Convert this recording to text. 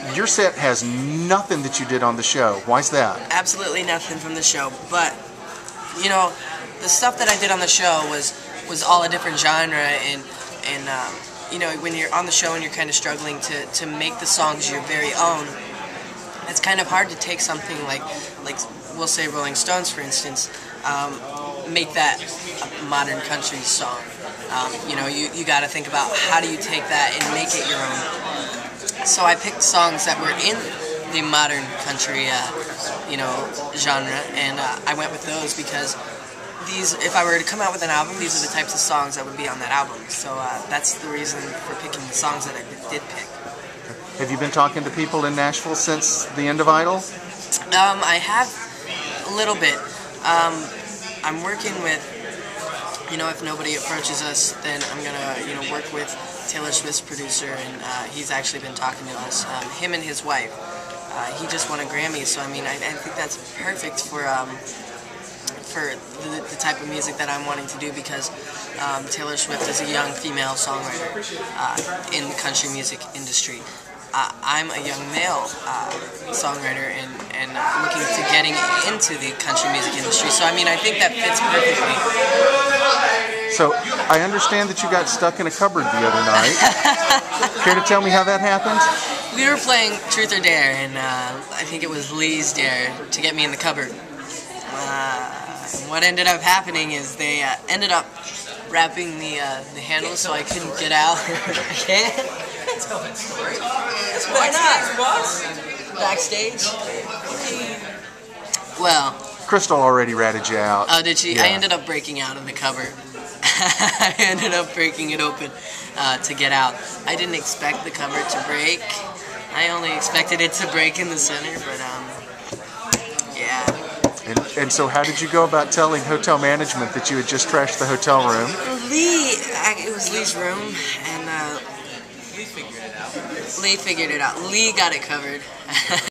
your set has nothing that you did on the show. Why's that? Absolutely nothing from the show, but the stuff that I did on the show was all a different genre, and when you're on the show and you're kind of struggling to make the songs your very own, it's kind of hard to take something like we'll say Rolling Stones, for instance, make that a modern country song. You got to think about how do you take that and make it your own. So I picked songs that were in the modern country, genre, and I went with those because if I were to come out with an album, these are the types of songs that would be on that album. So that's the reason for picking the songs that I did pick. Have you been talking to people in Nashville since the end of Idol? I have a little bit. I'm working with, if nobody approaches us, then I'm gonna, work with Taylor Swift's producer, and he's actually been talking to us. Him and his wife. He just won a Grammy, so I think that's perfect for the type of music that I'm wanting to do, because Taylor Swift is a young female songwriter in the country music industry. I'm a young male songwriter and looking to getting into the country music industry, so I think that fits perfectly. So I understand that you got stuck in a cupboard the other night. Care to tell me how that happened? We were playing Truth or Dare, and I think it was Lee's dare to get me in the cupboard. What ended up happening is they ended up wrapping the handle so I couldn't get out. I can't. Tell that story. Why not? Backstage? Well. Crystal already ratted you out. Oh, did she? Yeah. I ended up breaking out of the cupboard. I ended up breaking it open to get out. I didn't expect the cupboard to break. I only expected it to break in the center, but yeah. And so how did you go about telling hotel management that you had just trashed the hotel room? It was Lee's room, and Lee figured it out. Lee got it covered.